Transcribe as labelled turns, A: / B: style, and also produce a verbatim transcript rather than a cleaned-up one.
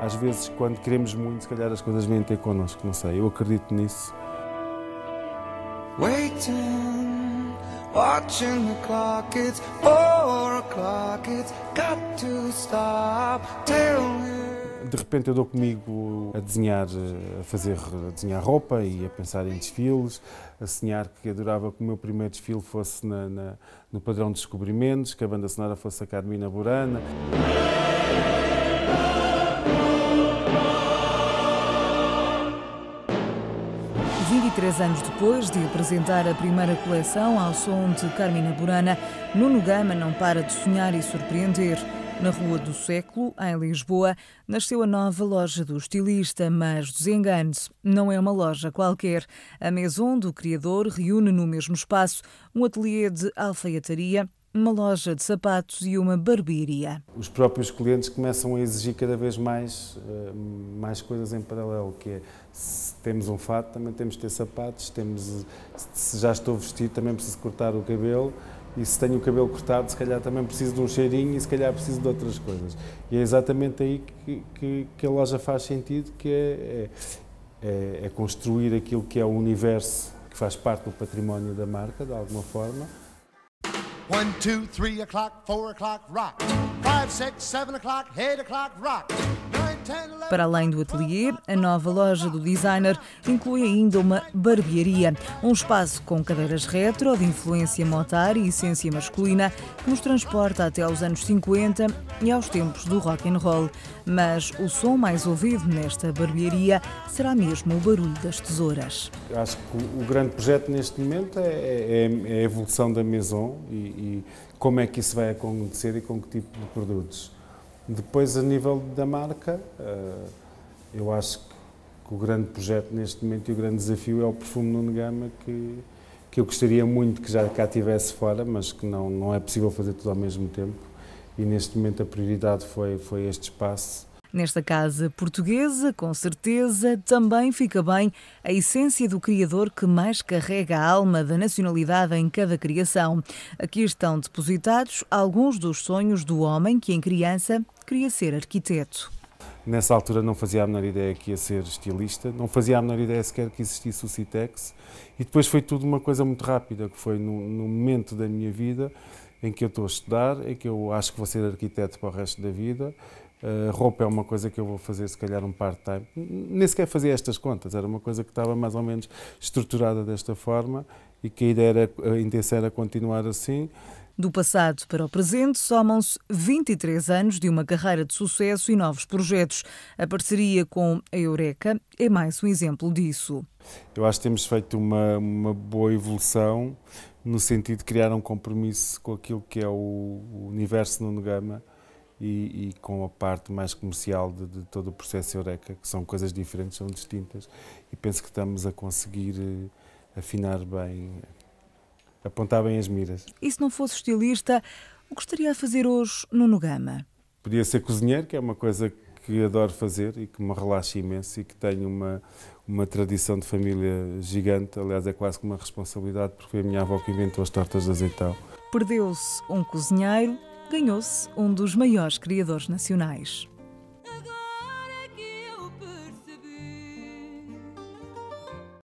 A: às vezes, quando queremos muito, se calhar as coisas vêm ter connosco, não sei, eu acredito nisso.
B: Waiting, watching the clock, it's four o'clock, it's got to stop, tell me.
A: De repente eu dou comigo a desenhar, a fazer a desenhar roupa e a pensar em desfiles, a sonhar que adorava que o meu primeiro desfile fosse na, na, no padrão de descobrimentos, que a banda sonora fosse a Carmina Burana.
C: vinte e três anos depois de apresentar a primeira coleção ao som de Carmina Burana, Nuno Gama não para de sonhar e surpreender. Na Rua do Século, em Lisboa, nasceu a nova loja do estilista, mas desengane-se, não é uma loja qualquer. A Maison do criador reúne no mesmo espaço um ateliê de alfaiataria, uma loja de sapatos e uma barbearia. Os
A: próprios clientes começam a exigir cada vez mais, mais coisas em paralelo, que é, se temos um fato, também temos de ter sapatos, temos, se já estou vestido, também preciso cortar o cabelo, e se tenho o cabelo cortado, se calhar também preciso de um cheirinho e se calhar preciso de outras coisas. E é exatamente aí que, que, que a loja faz sentido, que é, é, é construir aquilo que é o universo que faz parte do património da marca, de alguma forma.
D: One, two, three o'clock, four o'clock, rock. Five, six, seven o'clock, eight o'clock, rock.
C: Para além do ateliê, a nova loja do designer inclui ainda uma barbearia, um espaço com cadeiras retro de influência motar e essência masculina que nos transporta até aos anos cinquenta e aos tempos do rock and roll. Mas o som mais ouvido nesta barbearia será mesmo o barulho das tesouras.
A: Acho que o grande projeto neste momento é, é, é a evolução da Maison e, e como é que isso vai acontecer e com que tipo de produtos. Depois, a nível da marca, eu acho que o grande projeto neste momento e o grande desafio é o perfume Nuno Gama, que, que eu gostaria muito que já cá estivesse fora, mas que não, não é possível fazer tudo ao mesmo tempo. E neste momento a prioridade foi, foi este espaço.
C: Nesta casa portuguesa, com certeza, também fica bem a essência do criador que mais carrega a alma da nacionalidade em cada criação. Aqui estão depositados alguns dos sonhos do homem que, em criança, queria ser arquiteto.
A: Nessa altura não fazia a menor ideia que ia ser estilista, não fazia a menor ideia sequer que existisse o Citex, e depois foi tudo uma coisa muito rápida, que foi no, no momento da minha vida em que eu estou a estudar, em que eu acho que vou ser arquiteto para o resto da vida. A roupa é uma coisa que eu vou fazer, se calhar, um part-time. Nem sequer fazia estas contas, era uma coisa que estava mais ou menos estruturada desta forma e que a ideia era, a intenção era continuar assim.
C: Do passado para o presente, somam-se vinte e três anos de uma carreira de sucesso e novos projetos. A parceria com a Eureka é mais um exemplo disso.
A: Eu acho que temos feito uma, uma boa evolução no sentido de criar um compromisso com aquilo que é o, o universo Nuno Gama. E, e com a parte mais comercial de, de todo o processo Eureka, que são coisas diferentes, são distintas, e penso que estamos a conseguir afinar bem, apontar bem as miras.
C: E se não fosse estilista, o que estaria a fazer hoje Nuno Gama?
A: Podia ser cozinheiro, que é uma coisa que adoro fazer e que me relaxa imenso e que tenho uma, uma tradição de família gigante, aliás é quase que uma responsabilidade, porque foi a minha avó que inventou as tortas de azeitão.
C: Perdeu-se um cozinheiro, ganhou-se um dos maiores criadores nacionais.